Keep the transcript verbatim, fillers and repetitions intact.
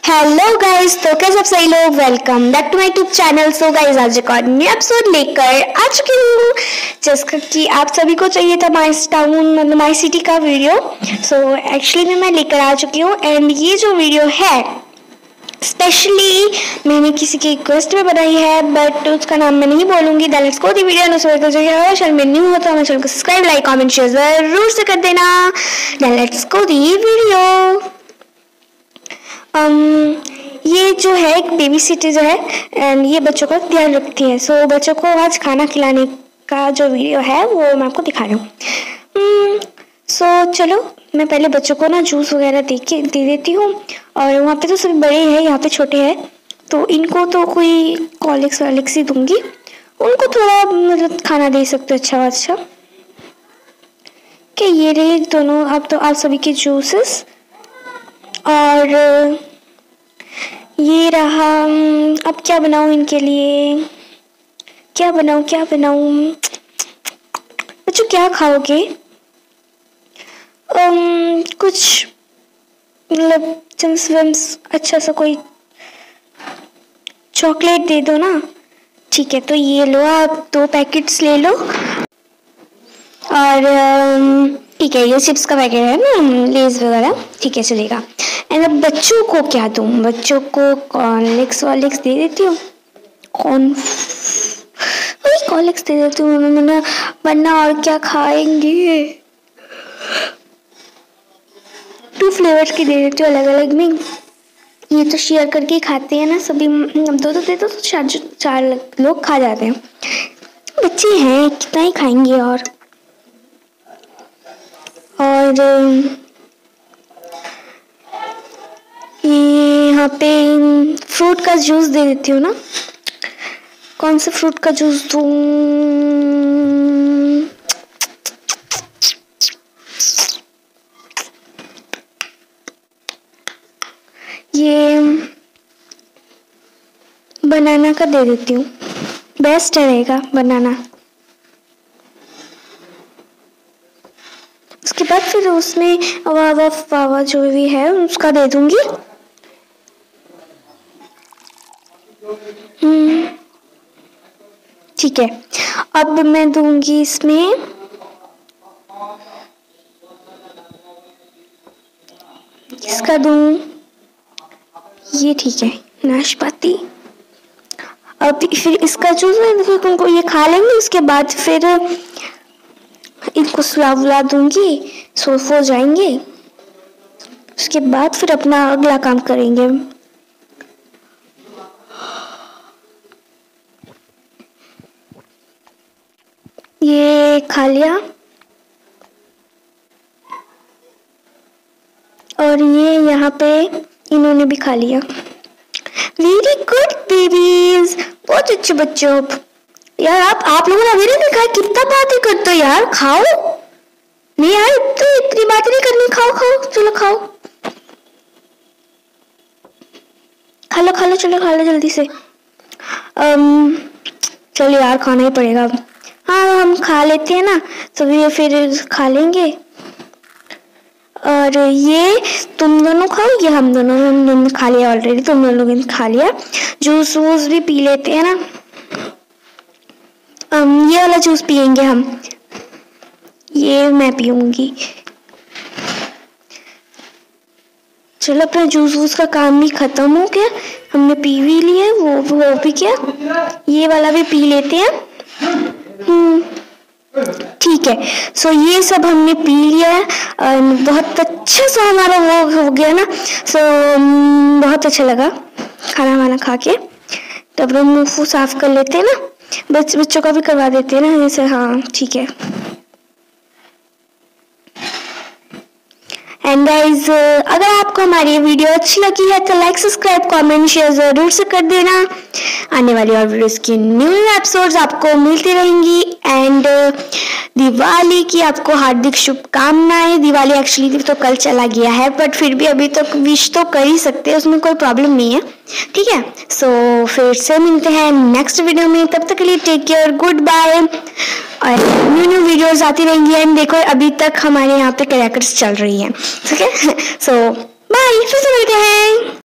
Hello guys, तो कैसे आप सही लोग, welcome back to my YouTube channel. So guys, आज एक और न्यू एपिसोड लेकर आ चुकी हूँ जिसका कि आप सभी को चाहिए था माई टाउन मतलब माई सिटी का वीडियो। सो एक्चुअली में मैं लेकर आ चुकी हूँ एंड ये जो वीडियो है स्पेशली मैंने किसी की रिक्वेस्ट में बनाई है, बट उसका नाम मैं नहीं बोलूँगी। That let's go the video. No so जो है चैनल में न्यू हो तो हमारे चैनल को सब्सक्राइब, लाइक, कमेंट, शेयर जरूर से कर देना। That let's go the video. um, ये जो है एक बेबी सिटी जो है एंड ये बच्चों का ध्यान रखती है। सो so, बच्चों को आज खाना खिलाने का जो वीडियो है वो मैं आपको दिखा रही हूँ। सो um, so, चलो मैं पहले बच्चों को ना जूस वगैरह दे के दे देती हूँ। और वहाँ पे तो सभी बड़े हैं, यहाँ पे छोटे हैं, तो इनको तो कोई कॉलिक्स वॉलिक्स ही दूंगी। उनको थोड़ा मतलब खाना दे सकते अच्छा अच्छा। कि ये रहे दोनों अब तो आप सभी के जूसेस। और ये रहा, अब क्या बनाऊँ इनके लिए, क्या बनाऊँ क्या बनाऊँ बच्चों, क्या खाओगे? um, कुछ मतलब चिम्स विम्स अच्छा सा कोई चॉकलेट दे दो ना। ठीक है, तो ये लो, आप दो पैकेट्स ले लो। और ठीक है, ये चिप्स का पैकेट है ना, लेज वगैरह, ठीक है चलेगा। एंड अब बच्चों को क्या दूँ? बच्चों को कॉर्नफ्लेक्स वॉलिक्स दे देती हूँ। कॉर्न वही कॉर्नफ्लेक्स दे देती हूँ मैंने, वरना और क्या खाएंगे। टू फ्लेवर्स की दे देती हूँ अलग अलग में। ये तो शेयर करके खाते हैं ना सभी, दो दो दे दो तो चार चार लोग खा जाते हैं। बच्चे हैं, कितना ही खाएंगे। और और ये यहाँ पे फ्रूट का जूस दे देती हूँ ना। कौन सा फ्रूट का जूस दूँ? ये बनाना का दे देती हूँ, बेस्ट रहेगा बनाना। उसके बाद फिर उसमें वावा वावा जो भी है उसका दे दूंगी। हम्म ठीक है, अब मैं दूंगी इसमें किसका दूं? ये ठीक है, नाशपाती। अब फिर इसका जूस फिर उनको ये खा लेंगे, उसके बाद फिर इनको सुला बुला दूंगी, सो सो जाएंगे। उसके बाद फिर अपना अगला काम करेंगे। ये खा लिया और ये यहाँ पे इन्होंने भी खा लिया। वेरी गुड बेबीज, बहुत अच्छे बच्चे हो यार। आप आप लोगों ने अभी नहीं देखा कितना बातें करते हो यार। खाओ नहीं यार, तो इतनी बातें नहीं करनी। खाओ खाओ, चलो खाओ, खा लो खा लो, चलो खा लो जल्दी से। um, चलो यार, खाना ही पड़ेगा। हाँ हम खा लेते हैं ना, तो ये फिर खा लेंगे। और ये तुम दोनों खाओ, ये हम दोनों हम दोनों खा लिया ऑलरेडी, तुम दोनों लोगों ने खा लिया। जूस वूस भी पी लेते हैं ना। um, ये वाला जूस पियेंगे हम, ये मैं पीऊंगी। चलो अपना जूस वूस का काम भी खत्म हो गया, हमने पी भी लिया, वो वो भी क्या, ये वाला भी पी लेते हैं। हम्म ठीक है, सो so, ये सब हमने पी लिया है और बहुत अच्छा सा हमारा वो हो गया ना। सो so, बहुत अच्छा लगा खाना वाना खा के। तो अब हम मुँह साफ कर लेते हैं ना, बच, बच्चों का भी करवा देते हैं ना जैसे। हाँ ठीक है। एंड गाइज, अगर आपको हमारी वीडियो अच्छी लगी है तो लाइक, सब्सक्राइब, कमेंट, शेयर जरूर से कर देना। आने वाली और वीडियोस की न्यू एपिसोड्स आपको मिलती रहेंगी। एंड दिवाली की आपको हार्दिक शुभकामनाएं। दिवाली एक्चुअली तो कल चला गया है, बट फिर भी अभी तक विश तो कर ही सकते हैं, उसमें कोई प्रॉब्लम नहीं है। ठीक है, सो so, फिर से मिलते हैं नेक्स्ट वीडियो में। तब तक के लिए टेक केयर, गुड बाय। और न्यू न्यू वीडियोस आती रहेंगी। एंड देखो अभी तक हमारे यहाँ पे क्रैकर्स चल रही हैं। ठीक है, सो बाय, फिर से मिलते हैं।